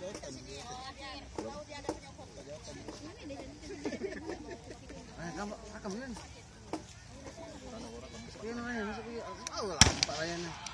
Kamu kan? Sekian aja, masuk ya. Oh, lampak layarnya.